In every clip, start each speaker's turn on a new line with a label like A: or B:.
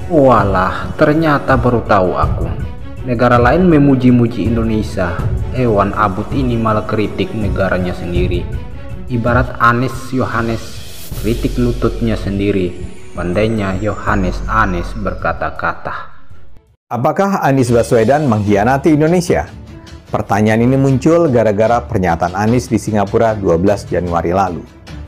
A: Walah, ternyata baru tahu aku. Negara lain memuji-muji Indonesia. Hewan abut ini malah kritik negaranya sendiri. Ibarat Anies Yohanes kritik lututnya sendiri. Pandainya Yohanes Anies berkata-kata.
B: Apakah Anies Baswedan mengkhianati Indonesia? Pertanyaan ini muncul gara-gara pernyataan Anies di Singapura 12 Januari lalu.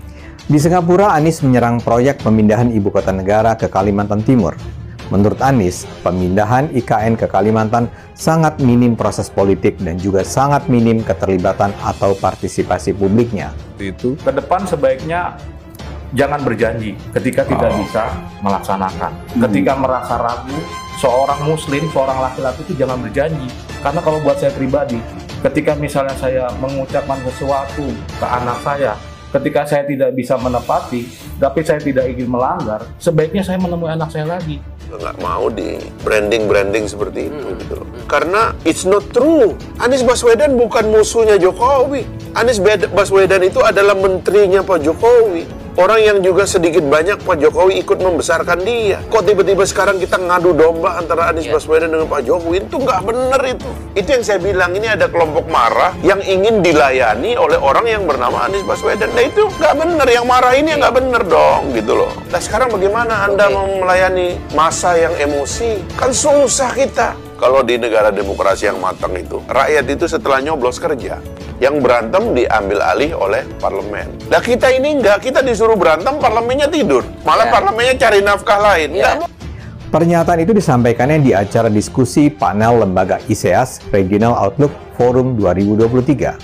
B: Di Singapura, Anies menyerang proyek pemindahan ibu kota negara ke Kalimantan Timur. Menurut Anies, pemindahan IKN ke Kalimantan sangat minim proses politik dan juga sangat minim keterlibatan atau partisipasi publiknya.
C: Itu ke depan sebaiknya jangan berjanji ketika tidak bisa melaksanakan. Ketika merasa ragu, seorang muslim, seorang laki-laki itu jangan berjanji. Karena kalau buat saya pribadi, ketika misalnya saya mengucapkan sesuatu ke anak saya, ketika saya tidak bisa menepati, tapi saya tidak ingin melanggar, sebaiknya saya menemui anak saya lagi.
D: Nggak mau di branding seperti itu gitu loh. Karena it's not true. Anies Baswedan bukan musuhnya Jokowi. Anies Baswedan itu adalah menterinya Pak Jokowi. Orang yang juga sedikit banyak Pak Jokowi ikut membesarkan dia. Kok tiba-tiba sekarang kita ngadu domba antara Anies Baswedan dengan Pak Jokowi? Itu nggak bener itu. Itu yang saya bilang, ini ada kelompok marah yang ingin dilayani oleh orang yang bernama Anies Baswedan. Nah itu nggak bener, yang marah ini nggak bener dong gitu loh. Nah sekarang bagaimana Anda mau melayani massa yang emosi? Kan susah kita. Kalau di negara demokrasi yang matang itu, rakyat itu setelah nyoblos kerja, yang berantem diambil alih oleh parlemen. Nah kita ini enggak, kita disuruh berantem, parlemennya tidur. Malah parlemennya cari nafkah lain.
B: Pernyataan itu disampaikannya di acara diskusi panel lembaga ISEAS Regional Outlook Forum 2023.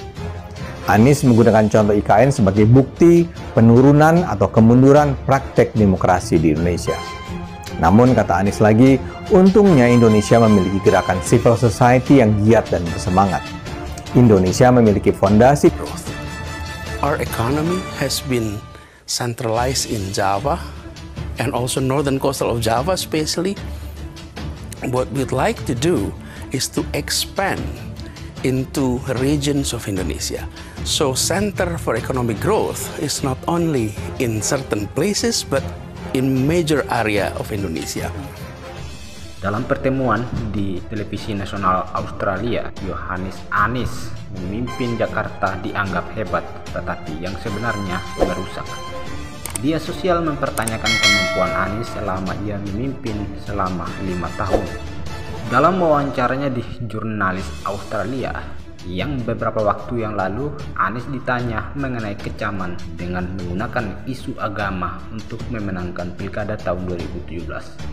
B: Anies menggunakan contoh IKN sebagai bukti penurunan atau kemunduran praktek demokrasi di Indonesia. Namun, kata Anies lagi, untungnya Indonesia memiliki gerakan civil society yang giat dan bersemangat. Indonesia memiliki fondasi
E: growth. Our economy has been centralized in Java and also northern coastal of Java especially. What we'd like to do is to expand into regions of Indonesia. So center for economic growth is not only in certain places but in major area of Indonesia.
A: Dalam pertemuan di televisi nasional Australia, Yohanes Anies memimpin Jakarta dianggap hebat, tetapi yang sebenarnya merusak. Media sosial mempertanyakan kemampuan Anies selama ia memimpin selama 5 tahun. Dalam wawancaranya di jurnalis Australia, yang beberapa waktu yang lalu, Anies ditanya mengenai kecaman dengan menggunakan isu agama untuk memenangkan pilkada tahun 2017.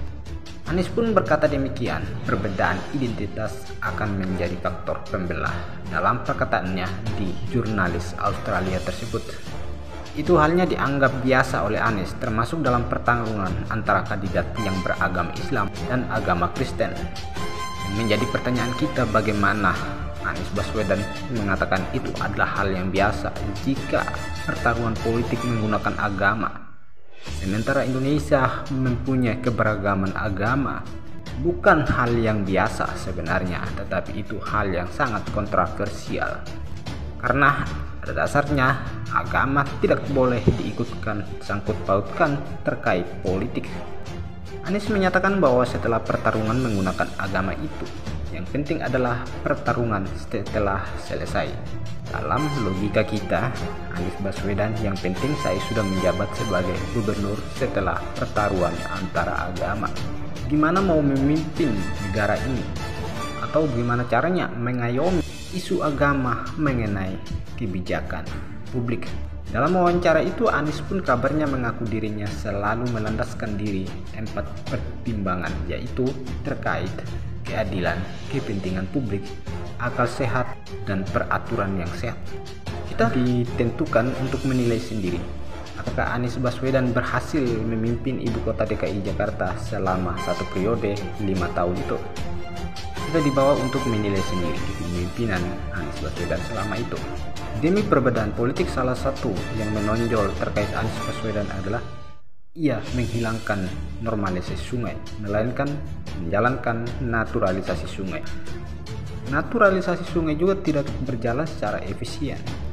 A: Anies pun berkata demikian, perbedaan identitas akan menjadi faktor pembelah dalam perkataannya di jurnalis Australia tersebut. Itu halnya dianggap biasa oleh Anies, termasuk dalam pertarungan antara kandidat yang beragama Islam dan agama Kristen. Yang menjadi pertanyaan kita, bagaimana Anies Baswedan mengatakan itu adalah hal yang biasa jika pertarungan politik menggunakan agama. Sementara Indonesia mempunyai keberagaman agama. Bukan hal yang biasa sebenarnya, tetapi itu hal yang sangat kontroversial. Karena pada dasarnya agama tidak boleh diikutkan sangkut pautkan terkait politik. Anies menyatakan bahwa setelah pertarungan menggunakan agama itu, yang penting adalah pertarungan setelah selesai. Dalam logika kita, Anies Baswedan yang penting saya sudah menjabat sebagai gubernur setelah pertarungan antara agama. Gimana mau memimpin negara ini? Atau gimana caranya mengayomi isu agama mengenai kebijakan publik? Dalam wawancara itu, Anies pun kabarnya mengaku dirinya selalu melandaskan diri 4 pertimbangan, yaitu terkait keadilan, kepentingan publik, akal sehat, dan peraturan yang sehat. Kita ditentukan untuk menilai sendiri apakah Anies Baswedan berhasil memimpin ibu kota DKI Jakarta selama 1 periode 5 tahun itu. Kita dibawa untuk menilai sendiri kepemimpinan Anies Baswedan selama itu. Demi perbedaan politik, salah satu yang menonjol terkait Anies Baswedan adalah ia menghilangkan normalisasi sungai, melainkan menjalankan naturalisasi sungai. Naturalisasi sungai juga tidak berjalan secara efisien.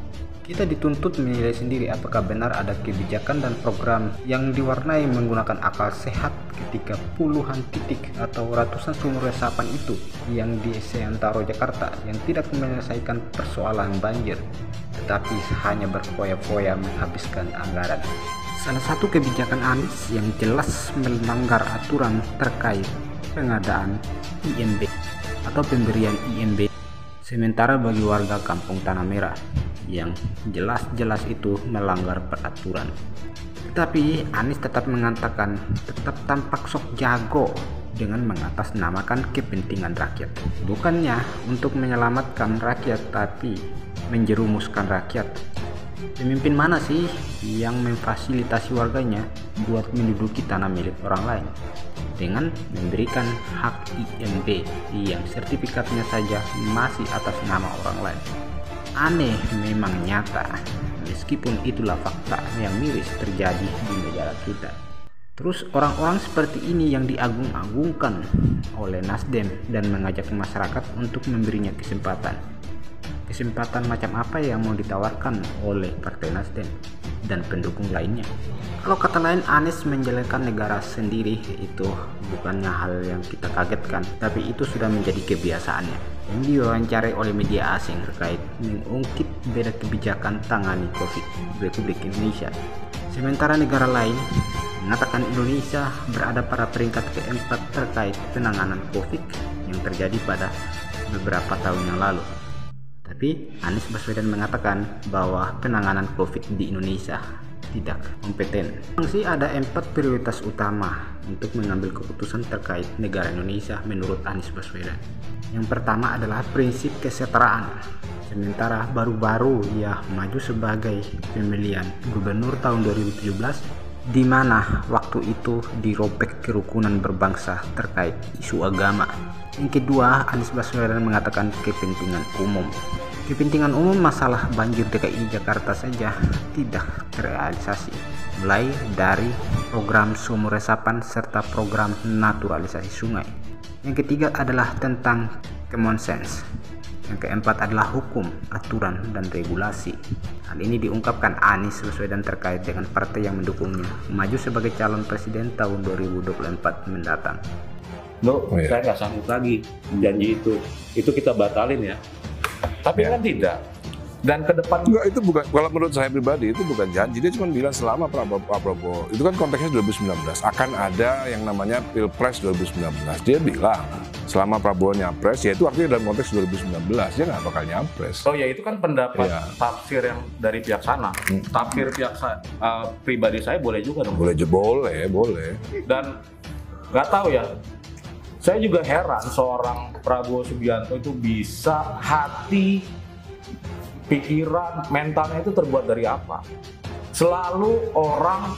A: Kita dituntut menilai sendiri apakah benar ada kebijakan dan program yang diwarnai menggunakan akal sehat ketika puluhan titik atau ratusan sumur resapan itu yang di seantero Jakarta yang tidak menyelesaikan persoalan banjir, tetapi hanya berfoya-foya menghabiskan anggaran. Salah satu kebijakan Anies yang jelas melanggar aturan terkait pengadaan IMB atau pemberian IMB sementara bagi warga Kampung Tanah Merah, yang jelas-jelas itu melanggar peraturan. Tetapi Anies tetap mengatakan tetap tampak sok jago dengan mengatasnamakan kepentingan rakyat. Bukannya untuk menyelamatkan rakyat, tapi menjerumuskan rakyat. Pemimpin mana sih yang memfasilitasi warganya buat menduduki tanah milik orang lain dengan memberikan hak IMB yang sertifikatnya saja masih atas nama orang lain? Aneh memang nyata, meskipun itulah fakta yang miris terjadi di negara kita. Terus orang-orang seperti ini yang diagung-agungkan oleh Nasdem dan mengajak masyarakat untuk memberinya kesempatan. Kesempatan macam apa yang mau ditawarkan oleh Partai Nasdem dan pendukung lainnya? Kalau kata lain, Anies menjalankan negara sendiri itu bukannya hal yang kita kagetkan, tapi itu sudah menjadi kebiasaannya. Yang diwawancarai oleh media asing terkait mengungkit beda kebijakan tangani COVID Republik Indonesia. Sementara negara lain mengatakan Indonesia berada pada peringkat keempat terkait penanganan COVID yang terjadi pada beberapa tahun yang lalu. Tapi Anies Baswedan mengatakan bahwa penanganan COVID di Indonesia tidak kompeten. Masih ada 4 prioritas utama untuk mengambil keputusan terkait negara Indonesia menurut Anies Baswedan. Yang pertama adalah prinsip kesetaraan. Sementara baru-baru ia maju sebagai pemilihan gubernur tahun 2017, di mana waktu itu dirobek kerukunan berbangsa terkait isu agama. Yang kedua, Anies Baswedan mengatakan kepentingan umum. Kepentingan umum masalah banjir DKI Jakarta saja tidak terrealisasi, mulai dari program sumur resapan serta program naturalisasi sungai. Yang ketiga adalah tentang common sense. Yang keempat adalah hukum, aturan, dan regulasi. Hal ini diungkapkan Anies Baswedan terkait dengan partai yang mendukungnya maju sebagai calon presiden tahun 2024 mendatang.
C: Saya nggak sanggup lagi janji itu kita batalin ya. Tapi kan tidak. Dan ke depan
F: enggak, itu bukan, kalau menurut saya pribadi itu bukan janji, dia cuma bilang selama Pak Prabowo, itu kan konteksnya 2019 akan ada yang namanya Pilpres 2019. Dia bilang selama Prabowo nyapres, ya itu artinya dalam konteks 2019 dia nggak bakal nyapres.
C: Oh ya, itu kan pendapat tafsir yang dari pihak sana. Tafsir pihak pribadi saya boleh juga dong.
F: Boleh.
C: Dan nggak tahu ya, saya juga heran seorang Prabowo Subianto itu bisa hati, pikiran, mentalnya itu terbuat dari apa? Selalu orang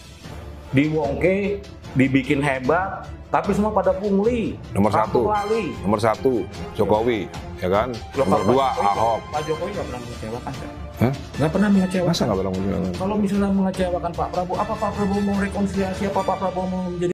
C: diwongke, dibikin hebat, tapi semua pada pungli.
F: Nomor satu Jokowi, ya kan? Nomor 2 Ahok.
C: Pak Jokowi nggak pernah mengecewakan, kan? Nggak pernah mengecewakan.
F: Masa nggak pernah mengecewakan?
C: Kalau misalnya mengecewakan Pak Prabowo, apa Pak Prabowo mau rekonsiliasi? Apa Pak Prabowo mau menjadi